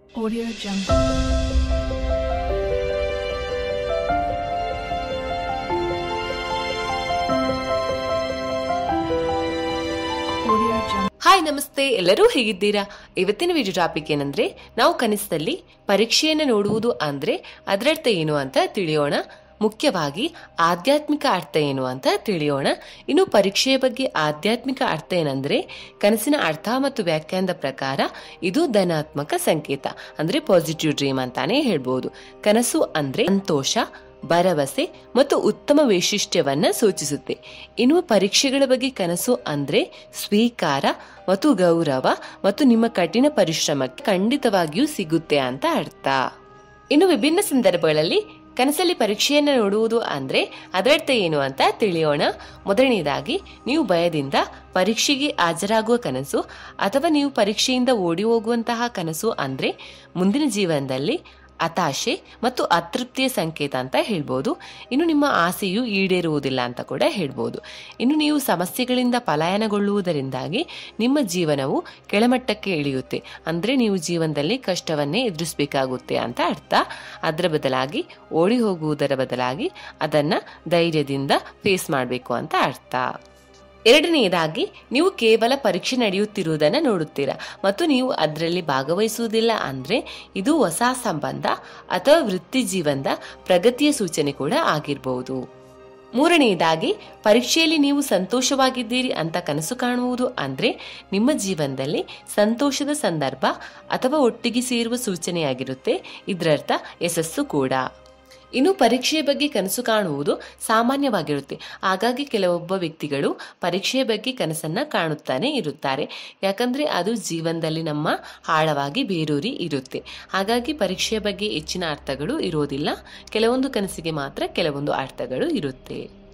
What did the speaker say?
Audio Jungle. Hi ನಮಸ್ತೆ, ಎಲ್ಲರೂ ಹೇಗಿದ್ದೀರಾ? ಇವತ್ತಿನ ವಿಡಿಯೋ ಟಾಪಿಕ್ ಏನಂದ್ರೆ, ನಾವು ಕನಸಲ್ಲಿ ಪರೀಕ್ಷೆಯನ್ನು ನೋಡುವುದು ಅಂದ್ರೆ ಅದರರ್ಥ ಏನು ಅಂತ ತಿಳಿಯೋಣ. ಮುಖ್ಯವಾಗಿ ಆಧ್ಯಾತ್ಮಿಕ ಅರ್ಥ ಏನು ಅಂತ ತಿಳಿಯೋಣ. ಇನ್ನು ಪರೀಕ್ಷೆಯ ಬಗ್ಗೆ ಆಧ್ಯಾತ್ಮಿಕ ಅರ್ಥ ಏನಂದ್ರೆ, ಕನಸಿನ ಅರ್ಥ ಮತ್ತು ವ್ಯಾಖ್ಯಾನದ ಪ್ರಕಾರ ಇದು ಧನಾತ್ಮಕ ಸಂಕೇತ ಅಂದ್ರೆ ಪಾಸಿಟಿವ್ ಡ್ರೀಮ್ ಅಂತಾನೆ ಹೇಳ್ಬೋದು. ಕನಸು ಅಂದ್ರೆ ಸಂತೋಷ, ಭರವಸೆ ಮತ್ತು ಉತ್ತಮ ವೈಶಿಷ್ಟ್ಯವನ್ನ ಸೂಚಿಸುತ್ತೆ. ಇನ್ನು ಪರೀಕ್ಷೆಗಳ ಬಗ್ಗೆ ಕನಸು ಅಂದ್ರೆ ಸ್ವೀಕಾರ ಮತ್ತು ಗೌರವ ಮತ್ತು ನಿಮ್ಮ ಕಠಿಣ ಪರಿಶ್ರಮಕ್ಕೆ ಖಂಡಿತವಾಗಿಯೂ ಸಿಗುತ್ತೆ ಅಂತ ಅರ್ಥ. ಇನ್ನು ವಿಭಿನ್ನ ಸಂದರ್ಭಗಳಲ್ಲಿ ಕನಸಲ್ಲಿ ಪರೀಕ್ಷೆಯನ್ನು ನೋಡುವುದು ಅಂದ್ರೆ ಅದರರ್ಥ ಏನು ಅಂತ ತಿಳಿಯೋಣ. ಮೊದಲನೇದಾಗಿ, ನೀವು ಭಯದಿಂದ ಪರೀಕ್ಷೆಗೆ ಹಾಜರಾಗುವ ಕನಸು ಅಥವಾ ನೀವು ಪರೀಕ್ಷೆಯಿಂದ ಓಡಿ ಹೋಗುವಂತಹ ಕನಸು ಅಂದ್ರೆ ಮುಂದಿನ ಜೀವನದಲ್ಲಿ ಹತಾಶೆ ಮತ್ತು ಅತೃಪ್ತಿಯ ಸಂಕೇತ ಅಂತ ಹೇಳ್ಬೋದು. ಇನ್ನು ನಿಮ್ಮ ಆಸೆಯು ಈಡೇರುವುದಿಲ್ಲ ಅಂತ ಕೂಡ ಹೇಳ್ಬೋದು. ಇನ್ನು ನೀವು ಸಮಸ್ಯೆಗಳಿಂದ ಪಲಾಯನಗೊಳ್ಳುವುದರಿಂದಾಗಿ ನಿಮ್ಮ ಜೀವನವು ಕೆಳಮಟ್ಟಕ್ಕೆ ಇಳಿಯುತ್ತೆ ಅಂದ್ರೆ ನೀವು ಜೀವನದಲ್ಲಿ ಕಷ್ಟವನ್ನೇ ಎದುರಿಸಬೇಕಾಗುತ್ತೆ ಅಂತ ಅರ್ಥ. ಅದರ ಬದಲಾಗಿ ಓಡಿ ಹೋಗುವುದರ ಬದಲಾಗಿ ಅದನ್ನ ಧೈರ್ಯದಿಂದ ಫೇಸ್ ಮಾಡಬೇಕು ಅಂತ ಅರ್ಥ. ಎರಡನೆಯದಾಗಿ, ನೀವು ಕೇವಲ ಪರೀಕ್ಷೆ ನಡೆಯುತ್ತಿರುವುದನ್ನು ನೋಡುತ್ತೀರಾ ಮತ್ತು ನೀವು ಅದರಲ್ಲಿ ಭಾಗವಹಿಸುವುದಿಲ್ಲ ಅಂದ್ರೆ ಇದು ಹೊಸ ಸಂಬಂಧ ಅಥವಾ ವೃತ್ತಿ ಜೀವನದ ಪ್ರಗತಿಯ ಸೂಚನೆ ಕೂಡ ಆಗಿರಬಹುದು. ಮೂರನೆಯದಾಗಿ, ಪರೀಕ್ಷೆಯಲ್ಲಿ ನೀವು ಸಂತೋಷವಾಗಿದ್ದೀರಿ ಅಂತ ಕನಸು ಕಾಣುವುದು ಅಂದ್ರೆ ನಿಮ್ಮ ಜೀವನದಲ್ಲಿ ಸಂತೋಷದ ಸಂದರ್ಭ ಅಥವಾ ಒಟ್ಟಿಗೆ ಸೇರುವ ಸೂಚನೆಯಾಗಿರುತ್ತೆ. ಇದರರ್ಥ ಯಶಸ್ಸು ಕೂಡ. ಇನ್ನು ಪರೀಕ್ಷೆಯ ಬಗ್ಗೆ ಕನಸು ಕಾಣುವುದು ಸಾಮಾನ್ಯವಾಗಿರುತ್ತೆ. ಹಾಗಾಗಿ ಕೆಲವೊಬ್ಬ ವ್ಯಕ್ತಿಗಳು ಪರೀಕ್ಷೆಯ ಬಗ್ಗೆ ಕನಸನ್ನ ಕಾಣುತ್ತಾನೆ ಇರುತ್ತಾರೆ. ಯಾಕಂದ್ರೆ ಅದು ಜೀವನದಲ್ಲಿ ನಮ್ಮ ಆಳವಾಗಿ ಬೇರೂರಿ ಇರುತ್ತೆ. ಹಾಗಾಗಿ ಪರೀಕ್ಷೆಯ ಬಗ್ಗೆ ಹೆಚ್ಚಿನ ಅರ್ಥಗಳು ಇರೋದಿಲ್ಲ. ಕೆಲವೊಂದು ಕನಸಿಗೆ ಮಾತ್ರ ಕೆಲವೊಂದು ಅರ್ಥಗಳು ಇರುತ್ತೆ.